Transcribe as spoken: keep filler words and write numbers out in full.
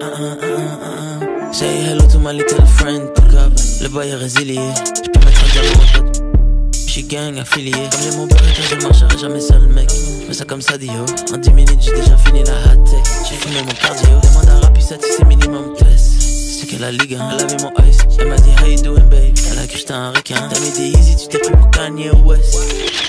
Say hello to my little friend, pick up. Le boy est résilié, j'peux mettre un diamant en tête. J'suis gang affilié, comme les mon burrito, je marcherai jamais seul mec. J'fais ça comme ça Dio, en dix minutes j'ai déjà fini la hot tech. J'ai fumé mon cardio, demande à rap, ça c'est minimum test. C'est que la ligue, hein, elle avait mon ice. Elle m'a dit how you doing babe, elle a cru j'étais un requin. T'as mis des easy, tu t'es pris pour Kanye West.